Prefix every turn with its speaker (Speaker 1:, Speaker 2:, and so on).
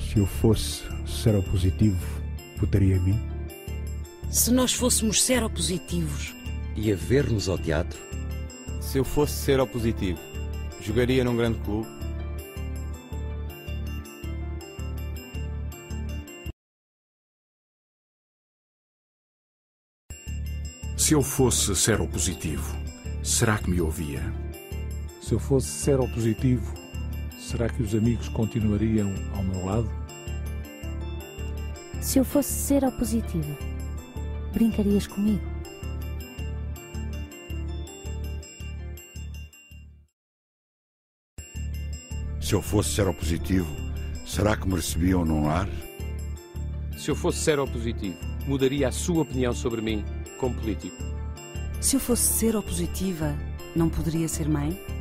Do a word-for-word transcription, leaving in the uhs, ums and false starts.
Speaker 1: Se eu fosse seropositivo, votaria em mim?
Speaker 2: Se nós fôssemos seropositivos,
Speaker 3: ia ver-nos ao teatro?
Speaker 4: Se eu fosse seropositivo, jogaria num grande clube?
Speaker 5: Se eu fosse seropositivo, será que me ouvia?
Speaker 1: Se eu fosse seropositivo, será que os amigos continuariam ao meu lado?
Speaker 6: Se eu fosse seropositiva, brincarias comigo?
Speaker 7: Se eu fosse seropositivo, será que me recebiam num lar?
Speaker 8: Se eu fosse seropositivo, mudaria a sua opinião sobre mim como político?
Speaker 2: se eu fosse seropositiva, não poderia ser mãe?